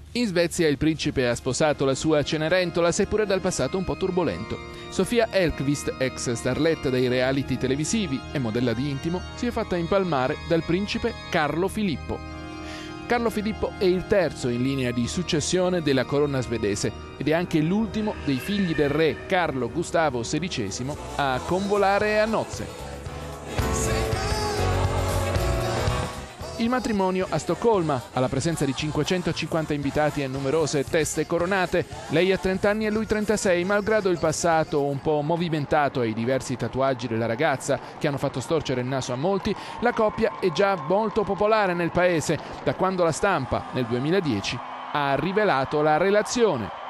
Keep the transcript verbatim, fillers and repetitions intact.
In Svezia il principe ha sposato la sua Cenerentola, seppure dal passato un po' turbolento. Sofia Elkvist, ex starletta dei reality televisivi e modella di intimo, si è fatta impalmare dal principe Carlo Filippo. Carlo Filippo è il terzo in linea di successione della corona svedese ed è anche l'ultimo dei figli del re Carlo Gustavo sedicesimo a convolare a nozze. Il matrimonio a Stoccolma, alla presenza di cinquecentocinquanta invitati e numerose teste coronate. Lei ha trenta anni e lui trentasei, malgrado il passato un po' movimentato e i diversi tatuaggi della ragazza che hanno fatto storcere il naso a molti, la coppia è già molto popolare nel paese, da quando la stampa, nel duemiladieci, ha rivelato la relazione.